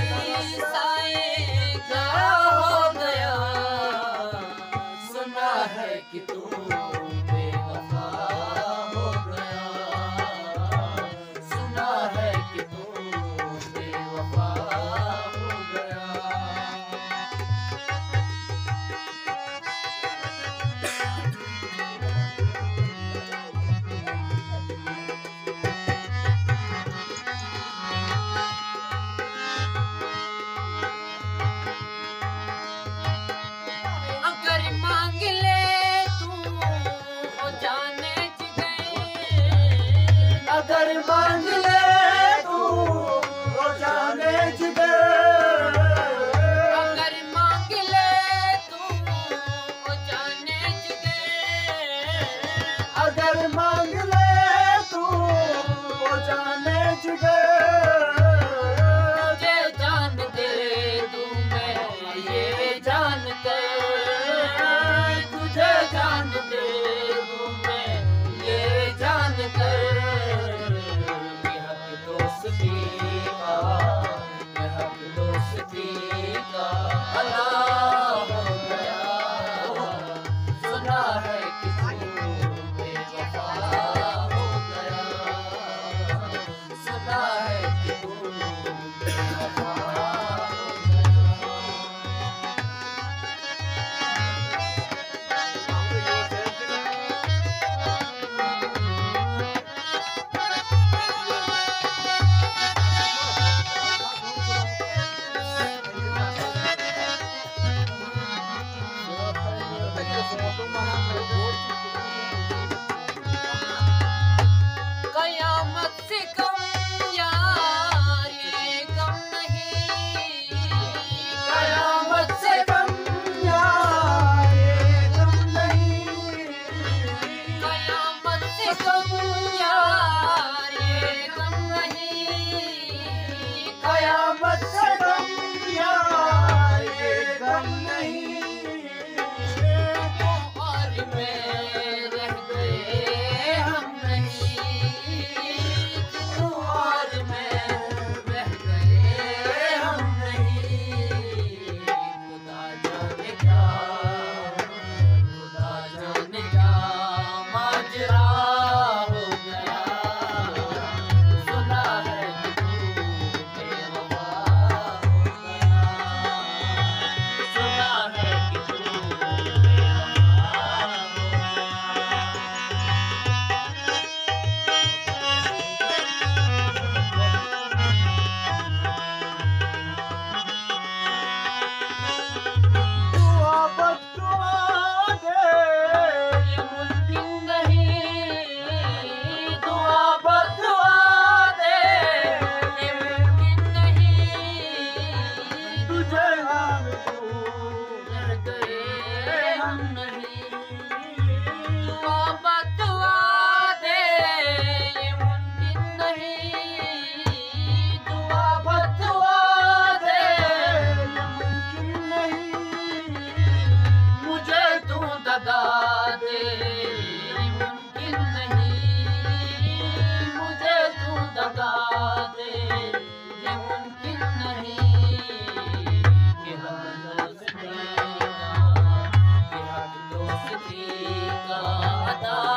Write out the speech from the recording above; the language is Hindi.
साए क्या हो गया, सुना है कि तू बेवफा हो गया, सुना है कि तू बेवफा हो गया। अगर मांग ले तू ओ जाने जिगर, अगर मांग ले तू ओ जाने जिगर, अगर मांग ले तू ओ जाने जिगर, अगर मांग ले तू ओ जाने जिगर, तुझे जान दे दूं मैं ये जान कर, तुझे जान दे दूं मैं ये जान कर, ये हक दोस्ती का, ये हक दोस्ती का अदा हो गया, सुना है कि तू बेवफा हो गया, सुना है कि तू बेवफा हो गया। कयामत से कम यार ये गम नहीं, कयामत से कम यार ये गम नहीं, कयामत से कम यार ये गम नहीं, कयामत से कम यार ये गम नहीं, और में रह गए हम नहीं, तू और में रह गए हम नहीं, खुदा जाने क्या, खुदा जाने क्या माजरा हो गया, सुना है कि तू बेवफा हो गया, सुना है कि तू बेवफा हो दुआ बददुआ दे ये मुमकिन नहीं, दुआ बददुआ दे ये मुमकिन नहीं, तुझे हम तू रह गए हम नहीं, दुआ बददुआ दे ये मुमकिन नहीं, दुआ बददुआ दे मुमकिन नहीं, मुझे तू दगा दे मुमकिन नहीं, मुझे तू दगा दे ये मुमकिन नहीं, कि हम दोस्ती का, कि हम दोस्ती का अदा